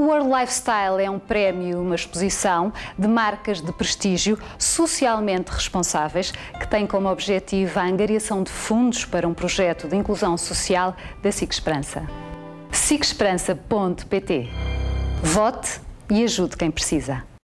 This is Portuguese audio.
O World Lifestyle é um prémio, uma exposição de marcas de prestígio socialmente responsáveis que tem como objetivo a angariação de fundos para um projeto de inclusão social da SIC Esperança. sicesperança.pt. Vote e ajude quem precisa.